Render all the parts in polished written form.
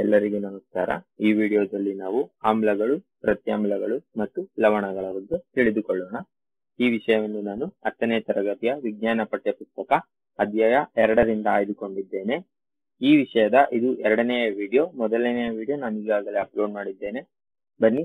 ಎಲ್ಲರಿಗೂ ನಮಸ್ಕಾರ. ಈ ವಿಡಿಯೋದಲ್ಲಿ ನಾವು ಆಮ್ಲಗಳು, ಪ್ರತ್ಯಾಮ್ಲಗಳು ಮತ್ತು ಲವಣಗಳ ಬಗ್ಗೆ ತಿಳಿದುಕೊಳ್ಳೋಣ. ಈ ವಿಷಯವನ್ನು ನಾನು 10ನೇ ತರಗತಿಯ ವಿಜ್ಞಾನ ಪಠ್ಯಪುಸ್ತಕ ಅಧ್ಯಾಯ 2ರಿಂದ ಆಯ್ದುಕೊಂಡಿದ್ದೇನೆ. ಈ ವಿಷಯದ ಇದು 2ನೇ ವಿಡಿಯೋ. ಮೊದಲನೆಯ ವಿಡಿಯೋ ನಾನು ಈಗಾಗಲೇ ಅಪ್ಲೋಡ್ ಮಾಡಿದ್ದೇನೆ. ಬನ್ನಿ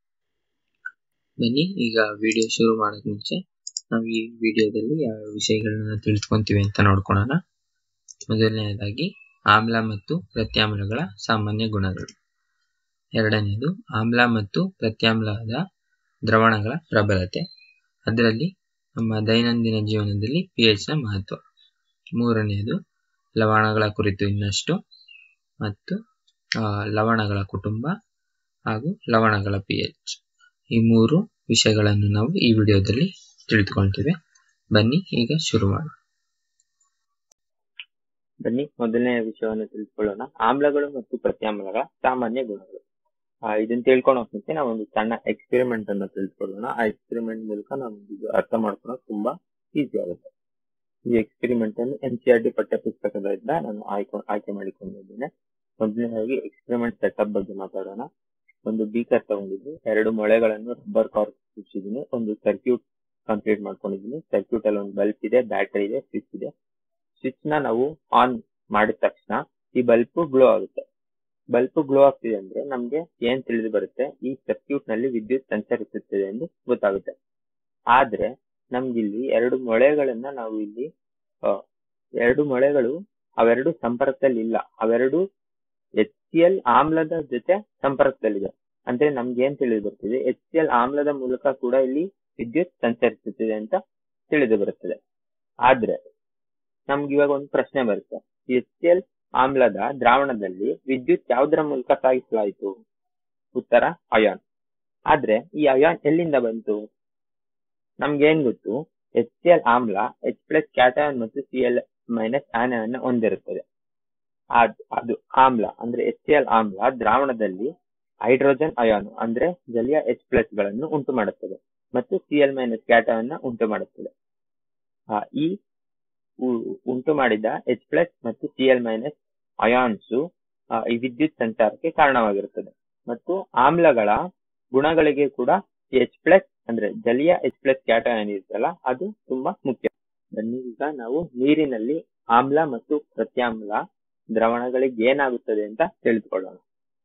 ಈಗ ವಿಡಿಯೋ ಶುರು ಮಾಡೋಕೆ ಮುಂಚೆ ನಾವು ಈ ವಿಡಿಯೋದಲ್ಲಿ ಯಾವ ವಿಷಯಗಳನ್ನ ತಿಳ್ಕೊಂತೀವಿ ಅಂತ ನೋಡ್ಕೊಳ್ಳೋಣ. ಮೊದಲನೆಯದಾಗಿ ಆಮ್ಲ ಮತ್ತು ಪ್ರತ್ಯಾಮ್ಲಗಳ ಸಾಮಾನ್ಯ ಗುಣಗಳು. ಎರಡನೆಯದು ಆಮ್ಲ ಮತ್ತು ಪ್ರತ್ಯಾಮ್ಲದ ದ್ರವಣಗಳ ಪ್ರಬಲತೆ, ಅದರಲ್ಲಿ ನಮ್ಮ ದೈನಂದಿನ ಜೀವನದಲ್ಲಿ pH ನ ಮಹತ್ವ. ಮೂರನೆಯದು ಲವಣಗಳ ಕುರಿತು ಇನ್ನಷ್ಟು ಮತ್ತು ಲವಣಗಳ ಕುಟುಂಬ ಹಾಗೂ ಲವಣಗಳ pH. ಈ 3 ವಿಷಯಗಳನ್ನು ನಾವು ಈ ವಿಡಿಯೋದಲ್ಲಿ ತಿಳಿದುಕೊಳ್ತೇವೆ. ಬನ್ನಿ ಈಗ ಶುರು ಮಾಡೋಣ. ಬನ್ನಿ ಮೊದಲನೆಯ ವಿಷಯವನ್ನು ತಿಳಿದುಕೊಳ್ಳೋಣ. ಆಮ್ಲಗಳು ಮತ್ತು ಪ್ರತ್ಯಾಮ್ಲಗಳ ಸಾಮಾನ್ಯ ಗುಣಗಳು. ಇದನ್ನ ತಿಳ್ಕೊಳ್ಳೋಕೆ ಮುಂಚೆ ನಾವು ಒಂದು ಸಣ್ಣ ಎಕ್ಸ್ಪೆರಿಮೆಂಟ್ ಅನ್ನು ತಿಳಿದುಕೊಳ್ಳೋಣ. ಆ ಎಕ್ಸ್ಪೆರಿಮೆಂಟ್ ಮೂಲಕ ನಮ್ಗೆ ಅರ್ಥ ಮಾಡ್ಕೊಳ್ಳೋಕೆ ತುಂಬಾ ಈಸಿ ಆಗುತ್ತೆ. ಈ ಎಕ್ಸ್ಪೆರಿಮೆಂಟ್ ಅನ್ನು NCERT ಪಠ್ಯಪುಸ್ತಕದಿಂದ ನಾನು ಆಯ್ಕೆ ಮಾಡಿಕೊಂಡಿದ್ದೇನೆ. ಮೊದಲನೇದಾಗಿ ಎಕ್ಸ್ಪೆರಿಮೆಂಟ್ ಸೆಟಪ್ ಬಗ್ಗೆ ಮಾತಾಡೋಣ. ಒಂದು ಬೀಕರ್ ತಗೊಂಡಿದ್ದೀನಿ, 2 ಮೊಳೆಗಳನ್ನು ರಬ್ಬರ್ ಕಾರ್ಕ್ ಚುಚ್ಚಿದ್ದೀನಿ, ಒಂದು ಸರ್ಕ್ಯೂಟ್ ಕಂಪ್ಲೀಟ್ ಮಾಡ್ಕೊಂಡಿದ್ದೀನಿ. ಸರ್ಕ್ಯೂಟ್ ಅಲ್ಲಿ ಒಂದು ಬಲ್ಬ್ ಇದೆ, ಬ್ಯಾಟರಿ ಇದೆ, ಸ್ವಿಚ್ ಇದೆ. ಸ್ವಿಚ್ ನ ನಾವು ಆನ್ ಮಾಡಿದ ತಕ್ಷಣ ಈ ಬಲ್ಬ್ ಗ್ಲೋ ಆಗುತ್ತೆ. ಬಲ್ಬ್ ಗ್ಲೋ ಆಗ್ತಿದೆ ಅಂದ್ರೆ ನಮ್ಗೆ ಏನ್ ತಿಳಿದು ಬರುತ್ತೆ, ಈ ಸರ್ಕ್ಯೂಟ್ ನಲ್ಲಿ ವಿದ್ಯುತ್ ಸಂಚರಿಸುತ್ತಿದೆ ಎಂದು ಗೊತ್ತಾಗುತ್ತೆ. ಆದ್ರೆ ನಮ್ಗಿಲ್ಲಿ 2 ಮೊಳೆಗಳನ್ನ ನಾವು ಇಲ್ಲಿ 2 ಮೊಳೆಗಳು ಅವೆರಡು ಸಂಪರ್ಕದಲ್ಲಿ ಇಲ್ಲ. ಅವೆರಡು HCl ಆಮ್ಲದ ಜೊತೆ ಸಂಪರ್ಕದಲ್ಲಿದೆ. ಅಂದ್ರೆ ನಮ್ಗೆ ಏನ್ ತಿಳಿದು ಬರ್ತಿದೆ, HCl ಆಮ್ಲದ ಮೂಲಕ ಕೂಡ ಇಲ್ಲಿ ವಿದ್ಯುತ್ ಸಂಚರಿಸುತ್ತಿದೆ ಅಂತ ತಿಳಿದು ಬರುತ್ತದೆ. ಆದ್ರೆ ನಮ್ಗೆ ಇವಾಗ ಒಂದು ಪ್ರಶ್ನೆ ಬರುತ್ತೆ, HCl ಆಮ್ಲದ ದ್ರಾವಣದಲ್ಲಿ ವಿದ್ಯುತ್ ಯಾವುದರ ಮೂಲಕ ಸಾಗಿಸಲಾಯಿತು? ಉತ್ತರ ಅಯಾನ್. ಆದ್ರೆ ಈ ಅಯಾನ್ ಎಲ್ಲಿಂದ ಬಂತು? ನಮ್ಗೇನ್ ಗೊತ್ತು, HCl ಆಮ್ಲ H+ ಕ್ಯಾಟಯಾನ್ ಮತ್ತು Cl- ಆನಯಾನ್ ಹೊಂದಿರುತ್ತದೆ. ಅದು ಆಮ್ಲ ಅಂದ್ರೆ HCl ಆಮ್ಲ ದ್ರಾವಣದಲ್ಲಿ ಹೈಡ್ರೋಜನ್ ಅಯಾನು ಅಂದ್ರೆ ಜಲೀಯ H+ ಗಳನ್ನು ಉಂಟು ಮಾಡುತ್ತದೆ ಮತ್ತು Cl- ಕ್ಯಾಟಯಾನ್ ಉಂಟು ಮಾಡುತ್ತದೆ. ಈ ಉಂಟು ಮಾಡಿದ H+ ಮತ್ತು Cl- ಅಯಾನ್ಸ್ ಈ ವಿದ್ಯುತ್ ಸಂಚಾರಕ್ಕೆ ಕಾರಣವಾಗಿರುತ್ತದೆ. ಮತ್ತು ಆಮ್ಲಗಳ ಗುಣಗಳಿಗೆ ಕೂಡ H+ ಅಂದ್ರೆ ಜಲೀಯ H+ ಕ್ಯಾಟಯಾನ್ ಇರುತ್ತಲ್ಲ, ಅದು ತುಂಬಾ ಮುಖ್ಯ. ಬನ್ನಿ ಈಗ ನಾವು ನೀರಿನಲ್ಲಿ ಆಮ್ಲ ಮತ್ತು ಪ್ರತ್ಯಾಮ್ಲ ದ್ರವಣಗಳಿಗೆ ಏನಾಗುತ್ತದೆ ಅಂತ ತಿಳಿದುಕೊಳ್ಳೋಣ.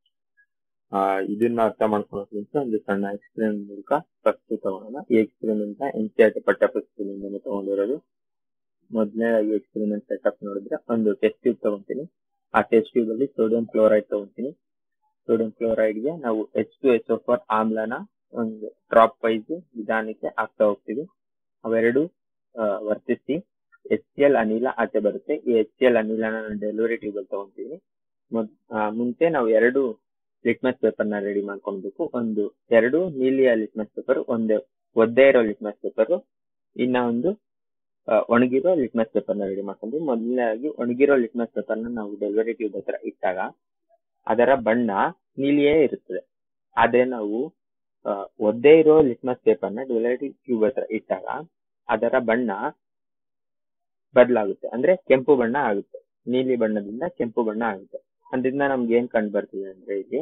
ಇದನ್ನ ಅರ್ಥ ಮಾಡ್ಕೊಳ್ಳೋಕೆ ಮುಂಚೆ ಒಂದು ಸಣ್ಣ ಎಕ್ಸ್ಪೆರಿಮೆಂಟ್ ಮೂಲಕ ಫಸ್ಟ್ ತಗೊಳ್ಳೋಣ. ಈ ಎಕ್ಸ್ಪೆರಿಮೆಂಟ್ NCERT ಪಠ್ಯಪುಸ್ತಕದಿಂದ ತಗೊಂಡಿರೋದು. ಮೊದಲನೇದಾಗಿ ಎಕ್ಸ್ಪೆರಿಮೆಂಟ್ ಸೆಟಪ್ ನೋಡಿದ್ರೆ, ಒಂದು ಟೆಸ್ಟ್ ಟ್ಯೂಬ್ ತಗೊಂತೀನಿ. ಆ ಟೆಸ್ಟ್ ಟ್ಯೂಬ್ ಅಲ್ಲಿ ಸೋಡಿಯಂ ಕ್ಲೋರೈಡ್ ತಗೊಂತೀನಿ. ಸೋಡಿಯಂ ಕ್ಲೋರೈಡ್ ಗೆ ನಾವು H2SO4 ಆಮ್ಲನ ಒಂದು ಡ್ರಾಪ್ ವೈಸ್ ವಿಧಾನಕ್ಕೆ ಹಾಕ್ತಾ ಹೋಗ್ತೀವಿ. ಅವೆರಡು ವರ್ತಿಸಿ HCl ಅನಿಲ ಆಚೆ ಬರುತ್ತೆ. ಈ HCl ಅನಿಲನ ಡೆಲಿವರಿ ಟ್ಯೂಬ್ ಅಲ್ಲಿ ತಗೊಂತೀವಿ. ಮುಂಚೆ ನಾವು 2 ಲಿಟ್ಮಸ್ ಪೇಪರ್ ನ ರೆಡಿ ಮಾಡ್ಕೊಳ್ಬೇಕು. 2 ನೀಲಿಯ ಲಿಟ್ಮಸ್ ಪೇಪರ್, ಒಂದು ಒದ್ದೆ ಇರೋ ಲಿಟ್ಮಸ್ ಪೇಪರ್, ಇನ್ನ ಒಂದು ಒಣಗಿರೋ ಲಿಟ್ಮಸ್ ಪೇಪರ್ ನ ರೆಡಿ ಮಾಡ್ಕೊಂಡ್ವಿ. ಮೊದಲನೇದಾಗಿ ಒಣಗಿರೋ ಲಿಟ್ಮಸ್ ಪೇಪರ್ ನ ನಾವು ಡೆಲಿವರಿ ಟ್ಯೂಬ್ ಹತ್ರ ಇಟ್ಟಾಗ ಅದರ ಬಣ್ಣ ನೀಲಿಯೇ ಇರುತ್ತದೆ. ಆದ್ರೆ ನಾವು ಒದ್ದೆ ಇರೋ ಲಿಟ್ಮಸ್ ಪೇಪರ್ ನ ಡೆಲಿವರಿ ಟ್ಯೂಬ್ ಹತ್ರ ಇಟ್ಟಾಗ ಅದರ ಬಣ್ಣ ಬದಲಾಗುತ್ತೆ, ಅಂದ್ರೆ ಕೆಂಪು ಬಣ್ಣ ಆಗುತ್ತೆ. ನೀಲಿ ಬಣ್ಣದಿಂದ ಕೆಂಪು ಬಣ್ಣ ಆಗುತ್ತೆ. ಅದರಿಂದ ನಮ್ಗೆ ಏನ್ ಕಂಡು ಬರ್ತಿದೆ ಅಂದ್ರೆ, ಇಲ್ಲಿ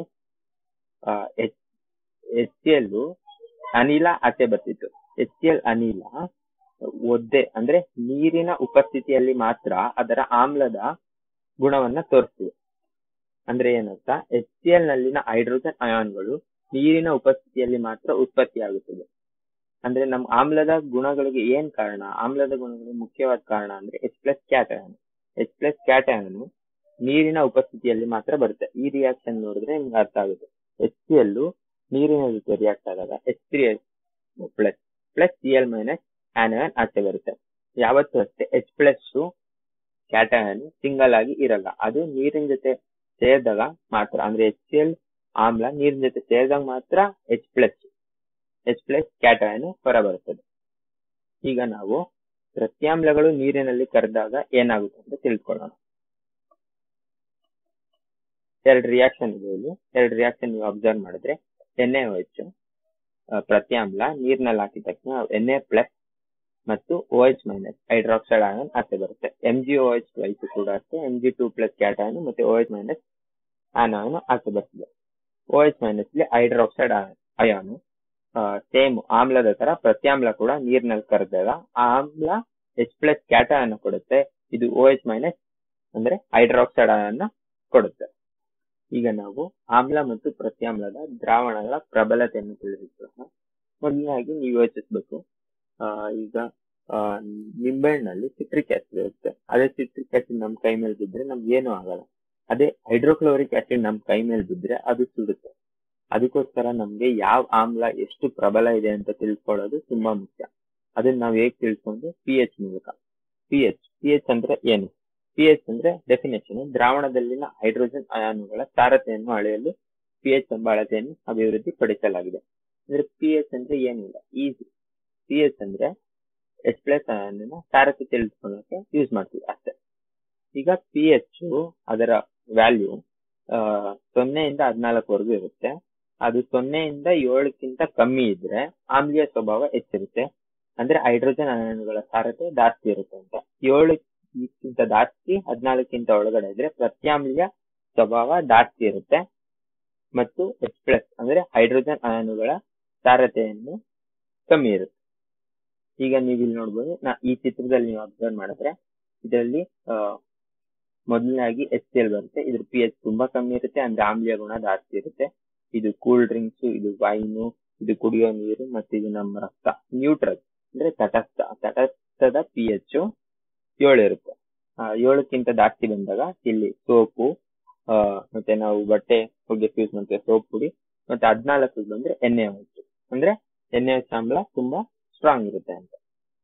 HCl ಅನಿಲ ಆಚೆ ಬರ್ತಿತ್ತು. HCl ಅನಿಲ ಒದ್ದೆ ಅಂದ್ರೆ ನೀರಿನ ಉಪಸ್ಥಿತಿಯಲ್ಲಿ ಮಾತ್ರ ಅದರ ಆಮ್ಲದ ಗುಣವನ್ನ ತೋರಿಸ್ತಿದೆ. ಅಂದ್ರೆ ಏನಂತ, HCl ನಲ್ಲಿನ ಹೈಡ್ರೋಜನ್ ಅಯಾನ್ಗಳು ನೀರಿನ ಉಪಸ್ಥಿತಿಯಲ್ಲಿ ಮಾತ್ರ ಉತ್ಪತ್ತಿಯಾಗುತ್ತದೆ. ಅಂದ್ರೆ ನಮ್ಮ ಆಮ್ಲದ ಗುಣಗಳಿಗೆ ಏನ್ ಕಾರಣ? ಆಮ್ಲದ ಗುಣಗಳಿಗೆ ಮುಖ್ಯವಾದ ಕಾರಣ ಅಂದ್ರೆ H+ ಕ್ಯಾಟಯಾನ್. H+ ಕ್ಯಾಟಯಾನ್ ನೀರಿನ ಉಪಸ್ಥಿತಿಯಲ್ಲಿ ಮಾತ್ರ ಬರುತ್ತೆ. ಈ ರಿಯಾಕ್ಷನ್ ನೋಡಿದ್ರೆ ನಿಮ್ಗೆ ಅರ್ಥ ಆಗುತ್ತೆ. HCl ನೀರಿನ ಜೊತೆ ರಿಯಾಕ್ಟ್ ಆದಾಗ H3+ Cl- ಆನಯಾನ್ ಆಚೆ ಬರುತ್ತೆ. ಯಾವತ್ತೂ ಅಷ್ಟೇ H+ ಕ್ಯಾಟಯಾನ್ ಸಿಂಗಲ್ ಆಗಿ ಇರಲ್ಲ. ಅದು ನೀರಿನ ಜೊತೆ ಸೇರಿದಾಗ ಮಾತ್ರ, ಅಂದ್ರೆ HCl ಆಮ್ಲ ನೀರಿನ ಜೊತೆ ಸೇರಿದಾಗ ಮಾತ್ರ H+ ಕ್ಯಾಟಯಾನ್ ಹೊರ ಬರುತ್ತದೆ. ಈಗ ನಾವು ಪ್ರತ್ಯಾಮ್ಲಗಳು ನೀರಿನಲ್ಲಿ ಕರೆದಾಗ ಏನಾಗುತ್ತೆ ಅಂತ ತಿಳ್ಕೊಳ್ಳೋಣ. 2 ರಿಯಾಕ್ಷನ್ ಇದೆ ಇಲ್ಲಿ. 2 ರಿಯಾಕ್ಷನ್ ನೀವು ಅಬ್ಸರ್ವ್ ಮಾಡಿದ್ರೆ, NaOH ಪ್ರತ್ಯಾಮ್ಲ ನೀರಿನಲ್ಲಿ ಹಾಕಿದ ತಕ್ಷಣ Na+ ಮತ್ತು OH- ಹೈಡ್ರಾಕ್ಸೈಡ್ ಅಯಾನ್ ಆಚೆ ಬರುತ್ತೆ. MgOH ಕೂಡ ಅಷ್ಟೇ, Mg2+ ಕ್ಯಾಟಯಾನ್ ಮತ್ತೆ OH- ಆನಯನ ಆಗ್ತಾ ಬರ್ತದೆ. OH ಮೈನಸ್ ಇಲ್ಲಿ ಹೈಡ್ರಾಕ್ಸೈಡ್ ಅಯಾನು. ಸೇಮ್ ಆಮ್ಲದ ತರ ಪ್ರತ್ಯಾಮ್ಲ ಕೂಡ ನೀರಿನಲ್ಲಿ ಕರೆದಾಗ ಆ ಆಮ್ಲ H+ ಕ್ಯಾಟಯನ್ ಕೊಡುತ್ತೆ. ಇದು OH ಮೈನಸ್ ಅಂದ್ರೆ ಹೈಡ್ರಾಕ್ಸೈಡ್ ಅಯಾನ್ನ ಕೊಡುತ್ತೆ. ಈಗ ನಾವು ಆಮ್ಲ ಮತ್ತು ಪ್ರತ್ಯಾಮ್ಲದ ದ್ರಾವಣಗಳ ಪ್ರಬಲತೆಯನ್ನು ತಿಳಿದುಕೊಳ್ಳೋಣ. ಮೊದಲನೇದಾಗಿ ನೀವು ಯೋಚಿಸ್ಬೇಕು, ಈಗ ನಿಂಬೆಹಣ್ಣಲ್ಲಿ ಸಿಟ್ರಿಕ್ ಆಸಿಡ್ ಇರುತ್ತೆ. ಅದೇ ಸಿಟ್ರಿಕ್ ಆಸಿಡ್ ನಮ್ ಕೈ ಮೇಲೆ ಬಿದ್ರೆ ನಮ್ಗೆ ಏನೂ ಆಗಲ್ಲ. ಅದೇ ಹೈಡ್ರೋಕ್ಲೋರಿಕ್ ಆಸಿಡ್ ನಮ್ ಕೈ ಮೇಲೆ ಬಿದ್ರೆ ಅದು ಸುಡುತ್ತೆ. ಅದಕ್ಕೋಸ್ಕರ ನಮ್ಗೆ ಯಾವ ಆಮ್ಲ ಎಷ್ಟು ಪ್ರಬಲ ಇದೆ ಅಂತ ತಿಳ್ಕೊಳ್ಳೋದು ತುಂಬಾ ಮುಖ್ಯ. ಅದನ್ನ ನಾವು ಹೇಗ್ ತಿಳ್ಕೊಂಡು pH ಮೂಲಕ. pH ಅಂದ್ರೆ ಏನು? pH ಅಂದ್ರೆ ಡೆಫಿನೇಷನ್, ದ್ರಾವಣದಲ್ಲಿನ ಹೈಡ್ರೋಜನ್ ಅಯಾನುಗಳ ಸಾರತೆಯನ್ನು ಅಳೆಯಲು pH ಎಂಬ ಅಳತೆಯನ್ನು ಅಭಿವೃದ್ಧಿ ಪಡಿಸಲಾಗಿದೆ. ಅಂದ್ರೆ pH ಅಂದ್ರೆ ಏನಿಲ್ಲ, ಈಸಿ. pH ಅಂದ್ರೆ H+ ಅಯಾನಿನ ಸಾರತೆ ತಿಳಿದುಕೊಳ್ಳೋಕೆ ಯೂಸ್ ಮಾಡ್ತೀವಿ ಅಷ್ಟೇ. ಈಗ pH ಅದರ ವ್ಯಾಲ್ಯೂ 0 ಇಂದ 14 ಇರುತ್ತೆ. ಅದು 0 ಇಂದ 7 ಕಮ್ಮಿ ಇದ್ರೆ ಆಮ್ಲೀಯ ಸ್ವಭಾವ ಹೆಚ್ಚಿರುತ್ತೆ. ಅಂದ್ರೆ ಹೈಡ್ರೋಜನ್ ಅಯಾನುಗಳ ಸಾರತೆ ಜಾಸ್ತಿ ಇರುತ್ತೆ ಅಂತ. 7 ಜಾಸ್ತಿ 14 ಒಳಗಡೆ ಇದ್ರೆ ಪ್ರತ್ಯಾಮ್ಲೀಯ ಸ್ವಭಾವ ಜಾಸ್ತಿ ಇರುತ್ತೆ ಮತ್ತು H+ ಅಂದ್ರೆ ಹೈಡ್ರೋಜನ್ ಅಯಾನುಗಳ ಸಾರತೆಯನ್ನು ಕಮ್ಮಿ ಇರುತ್ತೆ. ಈಗ ನೀವು ಇಲ್ಲಿ ನೋಡ್ಬೋದು, ಈ ಚಿತ್ರದಲ್ಲಿ ನೀವು ಅಬ್ಸರ್ವ್ ಮಾಡಿದ್ರೆ ಇದರಲ್ಲಿ ಮೊದಲನೇದಾಗಿ HCl ಬರುತ್ತೆ. ಇದ್ರ pH ತುಂಬಾ ಕಮ್ಮಿ ಇರುತ್ತೆ, ಅಂದ್ರೆ ಆಮ್ಲೀಯ ಗುಣ ಜಾಸ್ತಿ ಇರುತ್ತೆ. ಇದು ಕೂಲ್ ಡ್ರಿಂಕ್ಸ್, ಇದು ವೈನು, ಇದು ಕುಡಿಯೋ ನೀರು ಮತ್ತು ಇದು ನಮ್ಮ ರಕ್ತ. ನ್ಯೂಟ್ರಲ್ ಅಂದ್ರೆ ತಟಸ್ಥದ pH 7 ಇರುತ್ತೆ. 7 ಜಾಸ್ತಿ ಬಂದಾಗ ಇಲ್ಲಿ ಸೋಪು ಮತ್ತೆ ನಾವು ಬಟ್ಟೆ ಒಗೆಯಕ್ಕೆ ಯೂಸ್ ಮಾಡ್ತೇವೆ ಸೋಪ್ ಪುಡಿ, ಮತ್ತೆ 14 ಬಂದ್ರೆ NaOH ಅಂದ್ರೆ NaOH ಆಮ್ಲ ತುಂಬಾ ಸ್ಟ್ರಾಂಗ್ ಇರುತ್ತೆ ಅಂತ.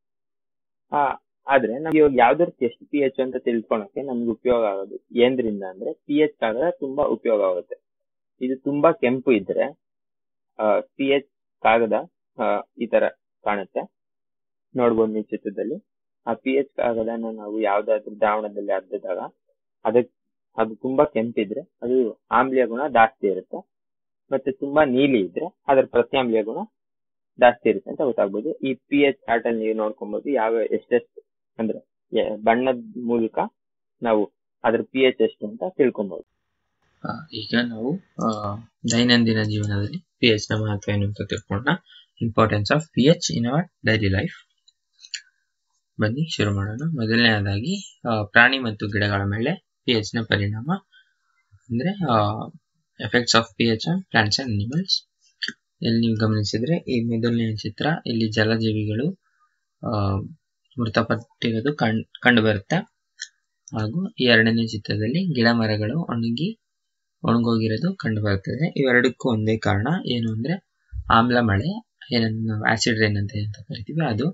ಆದ್ರೆ ನಮ್ಗೆ ಇವಾಗ ಯಾವ್ದಕ್ಕೆ ಎಷ್ಟು pH ಅಂತ ತಿಳ್ಕೊಳಕ್ಕೆ ನಮ್ಗೆ ಉಪಯೋಗ ಆಗೋದು ಏನ್ರಿಂದ ಅಂದ್ರೆ pH ಕಾಗದ ತುಂಬಾ ಉಪಯೋಗ ಆಗುತ್ತೆ. ಇದು ತುಂಬಾ ಕೆಂಪು ಇದ್ರೆ pH ಕಾಗದ ಈ ತರ ಕಾಣುತ್ತೆ, ನೋಡ್ಬೋದು ನೀವು ಚಿತ್ರದಲ್ಲಿ. ಆ pH ಕಾಗದನ ನಾವು ಯಾವ್ದಾದ್ರು ದ್ರಾವಣದಲ್ಲಿ ಅದ್ದಿದಾಗ ಅದು ತುಂಬಾ ಕೆಂಪಿದ್ರೆ ಅದು ಆಮ್ಲೀಯ ಗುಣ ಜಾಸ್ತಿ ಇರುತ್ತೆ. ಮತ್ತೆ ತುಂಬಾ ನೀಲಿ ಇದ್ರೆ ಅದರ ಪ್ರತ್ಯಾಮ್ಲೀಯ ಗುಣ ಜಾಸ್ತಿ ಇರುತ್ತೆ ಅಂತ ಗೊತ್ತಾಗ್ಬೋದು. ಈ pH ಚಾರ್ಟ್ ಅಲ್ಲಿ ನೀವು ನೋಡ್ಕೊಬಹುದು ಯಾವ ಎಷ್ಟೆಷ್ಟು ಅಂದ್ರೆ ಬಣ್ಣದ ಮೂಲಕ ನಾವು ಅದ್ರ pH ಎಷ್ಟು ಅಂತ ತಿಳ್ಕೊಬಹುದು. ಈಗ ನಾವು ದೈನಂದಿನ ಜೀವನದಲ್ಲಿ pH ನ ಮಹತ್ವ ಏನು ಅಂತ ತಿಳ್ಕೊಳ್ಳೋಣ. Importance of pH in our daily life. ಬನ್ನಿ ಶುರು ಮಾಡೋಣ. ಮೊದಲನೇದಾಗಿ ಪ್ರಾಣಿ ಮತ್ತು ಗಿಡಗಳ ಮೇಲೆ pH ನ ಪರಿಣಾಮ ಅಂದ್ರೆ effects of pH on plants and animals. ಇಲ್ಲಿ ನೀವು ಗಮನಿಸಿದ್ರೆ ಈ ಮೊದಲನೇ ಚಿತ್ರ, ಇಲ್ಲಿ ಜಲಜೀವಿಗಳು ಮೃತಪಟ್ಟಿರೋದು ಕಂಡು ಬರುತ್ತೆ. ಹಾಗೂ ಈ ಎರಡನೇ ಚಿತ್ರದಲ್ಲಿ ಗಿಡ ಮರಗಳು ಒಣಗೋಗಿರೋದು ಕಂಡು ಬರ್ತದೆ. ಇವೆರಡಕ್ಕೂ ಒಂದೇ ಕಾರಣ ಏನು ಅಂದ್ರೆ ಆಮ್ಲ ಮಳೆ, ಏನನ್ನು ನಾವು ಆಸಿಡ್ ರೈನ್ ಅಂತ ಕರಿತೀವಿ. ಅದು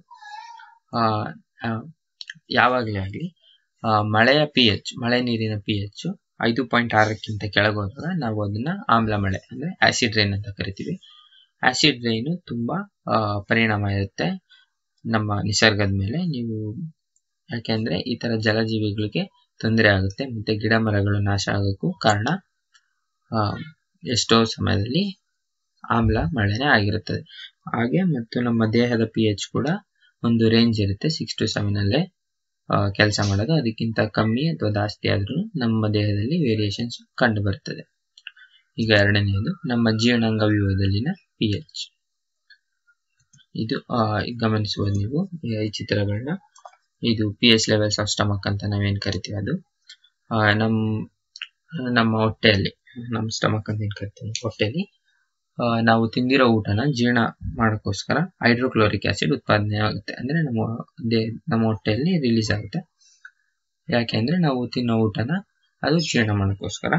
ಯಾವಾಗಲೇ ಆಗಲಿ ಮಳೆಯ pH, ಮಳೆ ನೀರಿನ pH 5.6 ಕೆಳಗೋದಾಗ ನಾವು ಅದನ್ನ ಆಮ್ಲ ಮಳೆ ಅಂದ್ರೆ ಆಸಿಡ್ ರೈನ್ ಅಂತ ಕರಿತೀವಿ. ಆಸಿಡ್ ರೈನ್ ತುಂಬಾ ಪರಿಣಾಮ ಇರುತ್ತೆ ನಮ್ಮ ನಿಸರ್ಗದ ಮೇಲೆ. ಯಾಕೆಂದ್ರೆ ಈ ತರ ಜಲಜೀವಿಗಳಿಗೆ ತೊಂದರೆ ಆಗುತ್ತೆ, ಮತ್ತೆ ಗಿಡ ಮರಗಳು ನಾಶ ಆಗೋಕ್ಕೂ ಕಾರಣ ಎಷ್ಟೋ ಸಮಯದಲ್ಲಿ ಆಮ್ಲ ಮಳೆನೇ ಆಗಿರುತ್ತದೆ. ಹಾಗೆ ಮತ್ತು ನಮ್ಮ ದೇಹದ pH ಕೂಡ ಒಂದು ರೇಂಜ್ ಇರುತ್ತೆ, 6 to 7 ಅಲ್ಲೇ ಕೆಲಸ ಮಾಡೋದು. ಅದಕ್ಕಿಂತ ಕಮ್ಮಿ ಅಥವಾ ಜಾಸ್ತಿ ಆದ್ರೂ ನಮ್ಮ ದೇಹದಲ್ಲಿ ವೇರಿಯೇಷನ್ಸ್ ಕಂಡು ಬರ್ತದೆ. ಈಗ ಎರಡನೆಯದು ನಮ್ಮ ಜೀರ್ಣಾಂಗ ವ್ಯೂಹದಲ್ಲಿನ pH. ಇದು ಗಮನಿಸಬಹುದು ನೀವು ಈ ಚಿತ್ರಗಳನ್ನ. ಇದು pH ಲೆವೆಲ್ಸ್ ಆಫ್ ಸ್ಟಮಕ್ ಅಂತ ನಾವೇನ್ ಕರಿತೀವಿ ಅದು ನಮ್ಮ ಹೊಟ್ಟೆಯಲ್ಲಿ, ನಮ್ಮ ಸ್ಟಮಕ್ ಅಂತ ಏನ್ ಕರಿತೀವಿ ಹೊಟ್ಟೆಯಲ್ಲಿ ನಾವು ತಿಂದಿರೋ ಊಟನ ಜೀರ್ಣ ಮಾಡೋಕ್ಕೋಸ್ಕರ ಹೈಡ್ರೋಕ್ಲೋರಿಕ್ ಆಸಿಡ್ ಉತ್ಪಾದನೆ ಆಗುತ್ತೆ. ಅಂದ್ರೆ ನಮ್ಮ ಹೊಟ್ಟೆಯಲ್ಲಿ ರಿಲೀಸ್ ಆಗುತ್ತೆ. ಯಾಕೆಂದ್ರೆ ನಾವು ತಿನ್ನೋ ಊಟನ ಅದು ಜೀರ್ಣ ಮಾಡೋಕ್ಕೋಸ್ಕರ.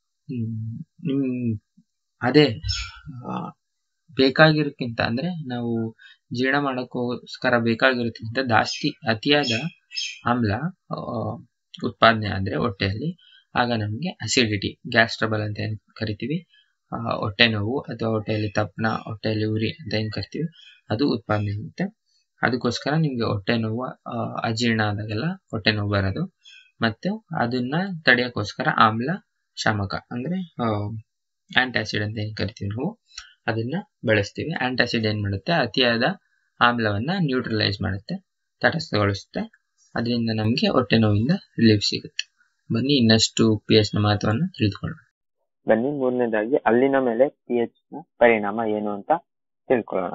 ಅದೇ ಬೇಕಾಗಿರೋಕ್ಕಿಂತ ಅಂದ್ರೆ ನಾವು ಜೀರ್ಣ ಮಾಡೋಕ್ಕೋಸ್ಕರ ಬೇಕಾಗಿರೋಕ್ಕಿಂತ ಜಾಸ್ತಿ ಅತಿಯಾದ ಆಮ್ಲ ಉತ್ಪಾದನೆ ಆದ್ರೆ ಹೊಟ್ಟೆಯಲ್ಲಿ, ಆಗ ನಮಗೆ ಅಸಿಡಿಟಿ, ಗ್ಯಾಸ್ ಟ್ರಬಲ್ ಅಂತ ಏನ್ ಕರಿತೀವಿ, ಹೊಟ್ಟೆ ನೋವು ಅಥವಾ ಹೊಟ್ಟೆಯಲ್ಲಿ ತಪ್ಪನ, ಹೊಟ್ಟೆಯಲ್ಲಿ ಉರಿ ಅಂತ ಏನ್ ಕರಿತೀವಿ, ಅದು ಉತ್ಪಾದನೆ ಆಗುತ್ತೆ. ಅದಕ್ಕೋಸ್ಕರ ನಿಮ್ಗೆ ಹೊಟ್ಟೆ ನೋವು, ಅಜೀರ್ಣ ಆದಾಗೆಲ್ಲ ಹೊಟ್ಟೆ ನೋವು ಬರೋದು. ಮತ್ತು ಅದನ್ನ ತಡೆಯೋಕ್ಕೋಸ್ಕರ ಆಮ್ಲ ಶಾಮಕ ಅಂದ್ರೆ ಆಂಟಾಸಿಡ್ ಅಂತ ಏನ್ ಕರಿತೀವಿ ನಾವು, ಅದನ್ನ ಬಳಸ್ತೀವಿ. ಆಂಟಾಸಿಡ್ ಏನ್ ಮಾಡುತ್ತೆ, ಅತಿಯಾದ ಆಮ್ಲವನ್ನ ನ್ಯೂಟ್ರಲೈಸ್ ಮಾಡುತ್ತೆ, ತಟಸ್ಥಗೊಳಿಸುತ್ತೆ. ಅದರಿಂದ ನಮ್ಗೆ ಹೊಟ್ಟೆ ನೋವಿಂದ ರಿಲೀಫ್ ಸಿಗುತ್ತೆ. ಬನ್ನಿ ಇನ್ನಷ್ಟು pH ನ ಮಹತ್ವವನ್ನು ತಿಳಿದುಕೊಳ್ಳೋಣ. ಬನ್ನಿ ಮೂರನೇದಾಗಿ ಹಲ್ಲಿನ ಮೇಲೆ pH ನ ಪರಿಣಾಮ ಏನು ಅಂತ ತಿಳ್ಕೊಳ್ಳೋಣ.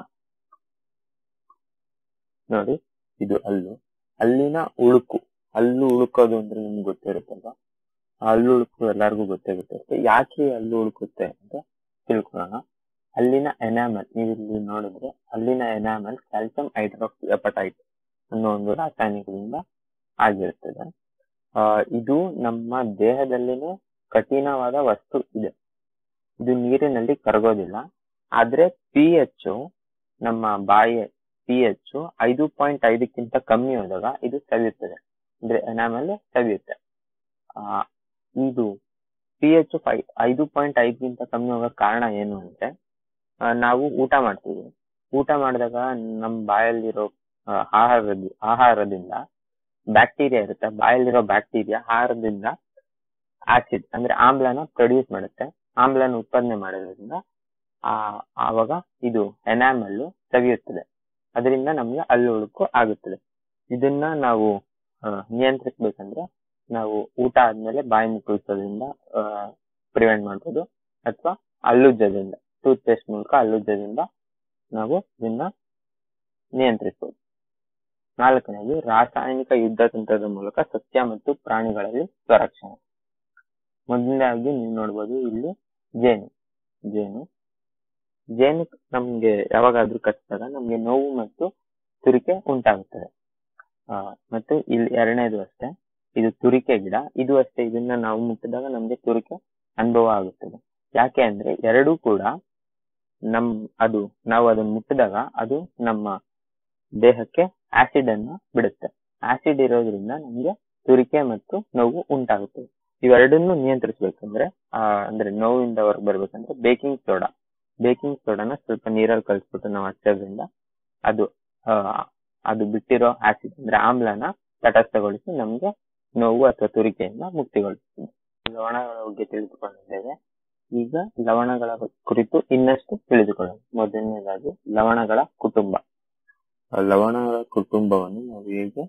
ನೋಡಿ, ಇದು ಹಲ್ಲಿನ ಉಳುಕು. ಹಲ್ಲು ಉಳುಕೋದು ಅಂದ್ರೆ ನಿಮ್ಗೆ ಗೊತ್ತಿರುತ್ತಲ್ವಾ, ಹಲ್ಲು ಉಳುಕು ಎಲ್ಲರಿಗೂ ಗೊತ್ತಿರುತ್ತೆ. ಯಾಕೆ ಹಲ್ಲು ಉಳುಕುತ್ತೆ ಅಂತ ತಿಳ್ಕೊಳ್ಳೋಣ. ಹಲ್ಲಿನ ಎನಾಮಲ್, ನೀವು ಇಲ್ಲಿ ನೋಡಿದ್ರೆ ಹಲ್ಲಿನ ಎನಾಮಲ್ ಕ್ಯಾಲ್ಸಿಯಂ ಹೈಡ್ರಾಕ್ಸಿ ಅಪಟೈಟ್ ಅನ್ನೋ ಒಂದು ರಾಸಾಯನಿಕದಿಂದ ಆಗಿರ್ತದೆ. ಇದು ನಮ್ಮ ದೇಹದಲ್ಲಿನೇ ಕಠಿಣವಾದ ವಸ್ತು ಇದೆ. ಇದು ನೀರಿನಲ್ಲಿ ಕರಗೋದಿಲ್ಲ. ಆದ್ರೆ pH ನಮ್ಮ ಬಾಯಿಯ pH 5.5ಕ್ಕಿಂತ ಕಮ್ಮಿ ಹೋದಾಗ ಇದು ಸವಿಯುತ್ತದೆ, ಅಂದ್ರೆ ಎನಾಮಲ್ ಸವಿಯುತ್ತೆ. ಇದು pH 5.5ಗಿಂತ ಕಮ್ಮಿ ಹೋಗೋ ಕಾರಣ ಏನು ಅಂದ್ರೆ, ನಾವು ಊಟ ಮಾಡ್ತೀವಿ. ಊಟ ಮಾಡಿದಾಗ ನಮ್ಮ ಬಾಯಲ್ಲಿರೋ ಆಹಾರದಿಂದ ಬ್ಯಾಕ್ಟೀರಿಯಾ ಇರುತ್ತೆ. ಬಾಯಲ್ಲಿರೋ ಬ್ಯಾಕ್ಟೀರಿಯಾ ಆಹಾರದಿಂದ ಆಸಿಡ್ ಅಂದ್ರೆ ಆಮ್ಲನ ಪ್ರೊಡ್ಯೂಸ್ ಮಾಡುತ್ತೆ. ಆಮ್ಲನ ಉತ್ಪಾದನೆ ಮಾಡೋದ್ರಿಂದ ಆವಾಗ ಇದು ಎನಾಮಲ್ ಸವಿಯುತ್ತದೆ. ಅದರಿಂದ ನಮ್ಗೆ ಹಲ್ಲು ಉಳುಕು ಆಗುತ್ತದೆ. ಇದನ್ನ ನಾವು ನಿಯಂತ್ರಿಸ್ಬೇಕಂದ್ರೆ ನಾವು ಊಟ ಆದ್ಮೇಲೆ ಬಾಯಿ ಮುಕ್ಕಳಿಸೋದ್ರಿಂದ ಪ್ರಿವೆಂಟ್ ಮಾಡ್ಬೋದು, ಅಥವಾ ಹಲ್ಲುಜ್ಜೋದ್ರಿಂದ, ಟೂತ್ ಪೇಸ್ಟ್ ಮೂಲಕ ಹಲ್ಲುಜ್ಜೋದ್ರಿಂದ ನಾವು ಇದನ್ನ ನಿಯಂತ್ರಿಸಬಹುದು. 4ನೇದು ರಾಸಾಯನಿಕ ಯುದ್ಧ ತಂತ್ರದ ಮೂಲಕ ಸಸ್ಯ ಮತ್ತು ಪ್ರಾಣಿಗಳಲ್ಲಿ ಸ್ವರಕ್ಷಣೆ. ಮೊದಲನೇದಾಗಿ ನೀವು ನೋಡ್ಬೋದು ಇಲ್ಲಿ ಜೇನು ನಮ್ಗೆ ಯಾವಾಗಾದ್ರೂ ಕಚ್ಚಿದಾಗ ನಮ್ಗೆ ನೋವು ಮತ್ತು ತುರಿಕೆ ಉಂಟಾಗುತ್ತದೆ. ಮತ್ತು ಇಲ್ಲಿ 2ನೇದು ಅಷ್ಟೇ, ಇದು ತುರಿಕೆ ಗಿಡ. ಇದು ಅಷ್ಟೇ, ಇದನ್ನ ನಾವು ಮುಟ್ಟಿದಾಗ ನಮ್ಗೆ ತುರಿಕೆ ಅನುಭವ ಆಗುತ್ತದೆ. ಯಾಕೆ ಅಂದ್ರೆ ಎರಡೂ ಕೂಡ ನಾವು ಅದನ್ನ ಮುಟ್ಟಿದಾಗ ಅದು ನಮ್ಮ ದೇಹಕ್ಕೆ ಆಸಿಡ್ ಅನ್ನು ಬಿಡುತ್ತೆ. ಆಸಿಡ್ ಇರೋದ್ರಿಂದ ನಮ್ಗೆ ತುರಿಕೆ ಮತ್ತು ನೋವು ಉಂಟಾಗುತ್ತದೆ. ಇವೆರಡನ್ನು ನಿಯಂತ್ರಿಸ್ಬೇಕಂದ್ರೆ ಅಂದ್ರೆ ನೋವಿಂದ ಹೊರಗೆ ಬರ್ಬೇಕಂದ್ರೆ ಬೇಕಿಂಗ್ ಸೋಡಾನ ಸ್ವಲ್ಪ ನೀರಲ್ಲಿ ಕಲಿಸ್ಬಿಟ್ಟು ನಾವು ಹಚ್ಚೋದ್ರಿಂದ ಅದು ಬಿಟ್ಟಿರೋ ಆಸಿಡ್ ಅಂದ್ರೆ ಆಮ್ಲನ ತಟಸ್ಥಗೊಳಿಸಿ ನಮ್ಗೆ ನೋವು ಅಥವಾ ತುರಿಕೆಯಿಂದ ಮುಕ್ತಿಗೊಳಿಸುತ್ತದೆ. ಲವಣಗಳ ಬಗ್ಗೆ ತಿಳಿದುಕೊಂಡಿದ್ದೇವೆ. ಈಗ ಲವಣಗಳ ಕುರಿತು ಇನ್ನಷ್ಟು ತಿಳಿದುಕೊಳ್ಳೋಣ. ಮೊದಲನೇದಾಗಿ ಲವಣಗಳ ಕುಟುಂಬ. ಲವಣಗಳ ಕುಟುಂಬವನ್ನು ನಾವು ಹೇಗೆ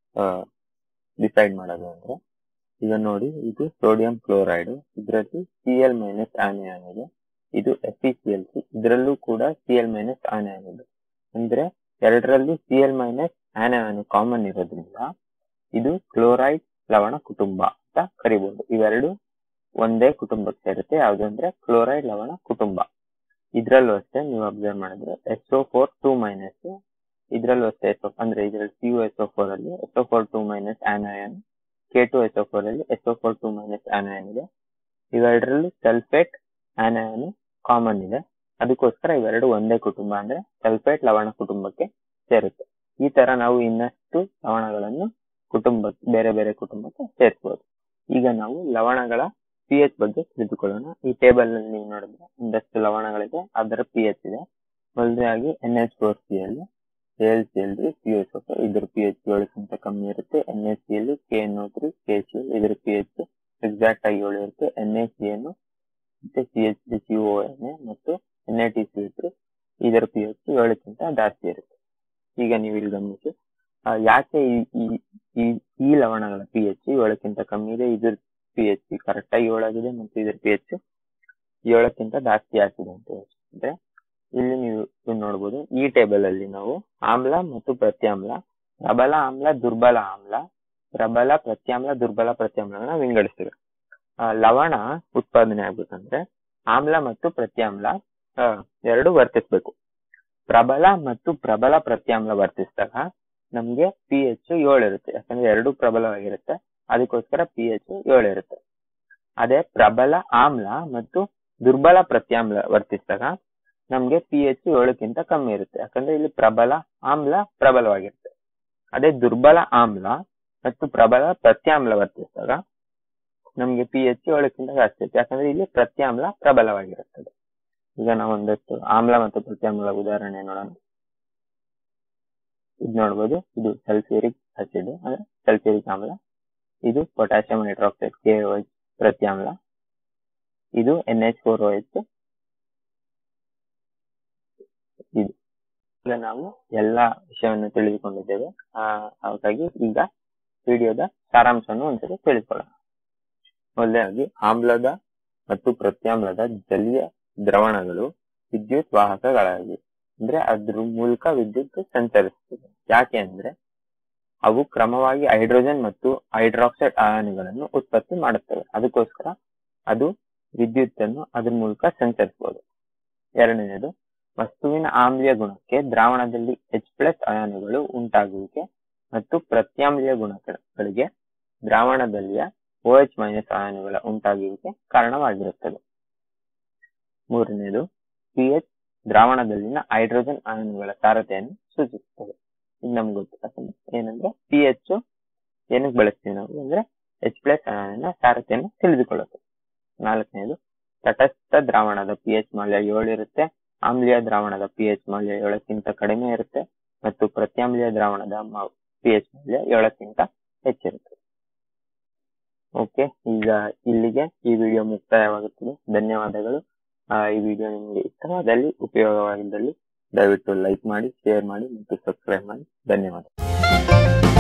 ಡಿಸೈಡ್ ಮಾಡೋದು ಅಂದ್ರೆ, ಈಗ ನೋಡಿ, ಇದು ಸೋಡಿಯಂ ಕ್ಲೋರೈಡ್, ಇದರಲ್ಲಿ Cl- ಆನಿಯನ್ ಇದೆ. ಇದು FeCl3, ಇದರಲ್ಲೂ ಕೂಡ Cl- ಆನಿಯನ್ ಇದೆ. ಅಂದ್ರೆ ಎರಡರಲ್ಲಿ Cl- ಆನಿಯನ್ ಕಾಮನ್ ಇರೋದ್ರಿಂದ ಇದು ಕ್ಲೋರೈಡ್ ಲವಣ ಕುಟುಂಬ ಅಂತ ಕರಿಬಹುದು. ಇವೆರಡು ಒಂದೇ ಕುಟುಂಬಕ್ಕೆ ಸೇರುತ್ತೆ. ಯಾವ್ದಂದ್ರೆ ಕ್ಲೋರೈಡ್ ಲವಣ ಕುಟುಂಬ. ಇದ್ರಲ್ಲೂ ಅಷ್ಟೇ, ನೀವು ಅಬ್ಸರ್ವ್ ಮಾಡಿದ್ರೆ SO4 2- ಇದ್ರಲ್ಲೂ ಅಷ್ಟೇ ಅಂದ್ರೆ ಇದ್ರಲ್ಲಿ CuSO4 ಅಲ್ಲಿ SO4 2- ಆನಿಯನ್, K2SO4 ಅಲ್ಲಿ SO4 2- ಆನಿಯನ್ ಇದೆ. ಇವೆರಡರಲ್ಲಿ ಸಲ್ಫೇಟ್ ಆನಿಯನ್ ಕಾಮನ್ ಇದೆ. ಅದಕ್ಕೋಸ್ಕರ ಇವೆರಡು ಒಂದೇ ಕುಟುಂಬ, ಅಂದ್ರೆ ಸಲ್ಫೇಟ್ ಲವಣ ಕುಟುಂಬಕ್ಕೆ ಸೇರುತ್ತೆ. ಈ ತರ ನಾವು ಇನ್ನಷ್ಟು ಲವಣಗಳನ್ನು ಬೇರೆ ಬೇರೆ ಕುಟುಂಬಕ್ಕೆ ಸೇರಿಸಬಹುದು. ಈಗ ನಾವು ಲವಣಗಳ pH ಬಗ್ಗೆ ತಿಳಿದುಕೊಳ್ಳೋಣ. ಈ ಟೇಬಲ್ ಅಲ್ಲಿ ನೀವು ನೋಡಿದ್ರೆ ಒಂದಷ್ಟು ಲವಣಗಳಿದೆ, ಅದರ pH ಇದೆ. ಮೊದಲನೇದಾಗಿ NH4Cl, AlCl3, CuSO4, ಇದರ pH 7ಕ್ಕಿಂತ ಕಮ್ಮಿ ಇರುತ್ತೆ. NaCl, KNO3, KCl, ಇದರ pH ಎಕ್ಸಾಕ್ಟ್ ಆಗಿ 7 ಇರುತ್ತೆ. NaCN ಮತ್ತೆ CH3CONA ಮತ್ತು NaTCl3, ಇದರ pH 7ಕ್ಕಿಂತ ಜಾಸ್ತಿ ಇರುತ್ತೆ. ಈಗ ನೀವು ಇಲ್ಲಿ ಗಮನಿಸಿ, ಯಾಕೆ ಈ ಲವಣಗಳ pH 7ಕ್ಕಿಂತ ಕಮ್ಮಿ ಇದೆ, ಇದ್ರ pH ಕರೆಕ್ಟ್ ಆಗಿ 7 ಆಗಿದೆ ಮತ್ತು ಇದರ pH 7ಕ್ಕಿಂತ ಜಾಸ್ತಿ ಆಗಿದೆ ಅಂತ ಅಂದ್ರೆ, ಇಲ್ಲಿ ನೀವು ನೋಡ್ಬೋದು. ಈ ಟೇಬಲ್ ಅಲ್ಲಿ ನಾವು ಆಮ್ಲ ಮತ್ತು ಪ್ರತ್ಯಾಮ್ಲ, ಪ್ರಬಲ ಆಮ್ಲ, ದುರ್ಬಲ ಆಮ್ಲ, ಪ್ರಬಲ ಪ್ರತ್ಯಾಮ್ಲ, ದುರ್ಬಲ ಪ್ರತ್ಯಾಮ್ಲಗಳನ್ನ ವಿಂಗಡಿಸ್ತೀವಿ. ಲವಣ ಉತ್ಪಾದನೆ ಆಗ್ಬೇಕಂದ್ರೆ ಆಮ್ಲ ಮತ್ತು ಪ್ರತ್ಯಾಮ್ಲ ಎರಡು ವರ್ತಿಸ್ಬೇಕು. ಪ್ರಬಲ ಮತ್ತು ಪ್ರಬಲ ಪ್ರತ್ಯಾಮ್ಲ ವರ್ತಿಸಿದಾಗ ನಮ್ಗೆ pH 7 ಇರುತ್ತೆ. ಯಾಕಂದ್ರೆ ಎರಡು ಪ್ರಬಲವಾಗಿರುತ್ತೆ, ಅದಕ್ಕೋಸ್ಕರ pH 7 ಇರುತ್ತೆ. ಅದೇ ಪ್ರಬಲ ಆಮ್ಲ ಮತ್ತು ದುರ್ಬಲ ಪ್ರತ್ಯಾಮ್ಲ ವರ್ತಿಸಿದಾಗ ನಮ್ಗೆ pH 7ಕ್ಕಿಂತ ಕಮ್ಮಿ ಇರುತ್ತೆ. ಯಾಕಂದ್ರೆ ಇಲ್ಲಿ ಪ್ರಬಲ ಆಮ್ಲ ಪ್ರಬಲವಾಗಿರುತ್ತೆ. ಅದೇ ದುರ್ಬಲ ಆಮ್ಲ ಮತ್ತು ಪ್ರಬಲ ಪ್ರತ್ಯಾಮ್ಲ ವರ್ತಿಸಿದಾಗ ನಮ್ಗೆ pH 7ಕ್ಕಿಂತ ಜಾಸ್ತಿ ಇರುತ್ತೆ. ಯಾಕಂದ್ರೆ ಇಲ್ಲಿ ಪ್ರತ್ಯಾಮ್ಲ ಪ್ರಬಲವಾಗಿರುತ್ತದೆ. ಈಗ ನಾವು ಒಂದಷ್ಟು ಆಮ್ಲ ಮತ್ತು ಪ್ರತ್ಯಾಮ್ಲ ಉದಾಹರಣೆ ನೋಡೋಣ. ಇದು ನೋಡ್ಬೋದು, ಇದು ಸಲ್ಫ್ಯೂರಿಕ್ ಆಸಿಡ್ ಅಂದ್ರೆ ಸಲ್ಫ್ಯೂರಿಕ್ ಆಮ್ಲ. ಇದು ಪೊಟ್ಯಾಸಿಯಂ ಹೈಡ್ರಾಕ್ಸೈಡ್ KOH ಪ್ರತ್ಯಾಮ್ಲ. ಇದು NH4OH. ಇದು ಈಗ ನಾವು ಎಲ್ಲಾ ವಿಷಯವನ್ನು ತಿಳಿದುಕೊಂಡಿದ್ದೇವೆ. ಹಾಗಾಗಿ ಈಗ ವಿಡಿಯೋದ ಸಾರಾಂಶವನ್ನು ಒಂದ್ಸರಿ ತಿಳಿದುಕೊಳ್ಳೋಣ. ಮೊದಲನೇದಾಗಿ ಆಮ್ಲದ ಮತ್ತು ಪ್ರತ್ಯಾಮ್ಲದ ಜಲೀಯ ದ್ರವಣಗಳು ವಿದ್ಯುತ್ ವಾಹಕಗಳಾಗಿವೆ. ಅಂದ್ರೆ ಅದ್ರ ಮೂಲಕ ವಿದ್ಯುತ್ ಸಂಚರಿಸುತ್ತದೆ. ಯಾಕೆ ಅಂದ್ರೆ ಅವು ಕ್ರಮವಾಗಿ ಹೈಡ್ರೋಜನ್ ಮತ್ತು ಹೈಡ್ರಾಕ್ಸೈಡ್ ಅಯಾನುಗಳನ್ನು ಉತ್ಪತ್ತಿ ಮಾಡುತ್ತವೆ. ಅದಕ್ಕೋಸ್ಕರ ಅದು ವಿದ್ಯುತ್ ಅನ್ನು ಅದ್ರ ಮೂಲಕ ಸಂಚರಿಸಬಹುದು. ಎರಡನೇದು, ವಸ್ತುವಿನ ಆಮ್ಲೀಯ ಗುಣಕ್ಕೆ ದ್ರಾವಣದಲ್ಲಿ H+ ಅಯಾನುಗಳು ಉಂಟಾಗುವಿಕೆ ಮತ್ತು ಪ್ರತ್ಯಾಮ್ಲೀಯ ಗುಣಗಳಿಗೆ ದ್ರಾವಣದಲ್ಲಿಯ OH- ಅಯಾನುಗಳ ಉಂಟಾಗುವಿಕೆ ಕಾರಣವಾಗಿರುತ್ತದೆ. ಮೂರನೇದು, pH ದ್ರಾವಣದಲ್ಲಿನ ಹೈಡ್ರೋಜನ್ ಅಯಾನುಗಳ ಸಾರತೆಯನ್ನು ಸೂಚಿಸುತ್ತದೆ. ಇದು ನಮ್ಗೆ ಗೊತ್ತಿಲ್ಲ ಏನಂದ್ರೆ pH ಏನಕ್ಕೆ ಬಳಸ್ತೀವಿ ನಾವು ಅಂದ್ರೆ H+ ಅಯಾನಿನ ಸಾರತೆಯನ್ನು ತಿಳಿದುಕೊಳ್ಳುತ್ತೆ. ನಾಲ್ಕನೇದು, ತಟಸ್ಥ ದ್ರಾವಣದ pH ಮೌಲ್ಯ 7 ಇರುತ್ತೆ. ಆಮ್ಲೀಯ ದ್ರಾವಣದ pH ಮೌಲ್ಯ 7ಕ್ಕಿಂತ ಕಡಿಮೆ ಇರುತ್ತೆ ಮತ್ತು ಪ್ರತ್ಯಾಮ್ಲೀಯ ದ್ರಾವಣದ pH ಮೌಲ್ಯ 7ಕ್ಕಿಂತ ಹೆಚ್ಚಿರುತ್ತೆ. ಓಕೆ, ಈಗ ಇಲ್ಲಿಗೆ ಈ ವಿಡಿಯೋ ಮುಕ್ತಾಯವಾಗುತ್ತದೆ. ಧನ್ಯವಾದಗಳು. ಈ ವಿಡಿಯೋ ನಿಮಗೆ ಇಷ್ಟವಾದಲ್ಲಿ, ಉಪಯೋಗವಾಗಿದ್ದಲ್ಲಿ ದಯವಿಟ್ಟು ಲೈಕ್ ಮಾಡಿ, ಶೇರ್ ಮಾಡಿ ಮತ್ತು ಸಬ್ಸ್ಕ್ರೈಬ್ ಮಾಡಿ. ಧನ್ಯವಾದ.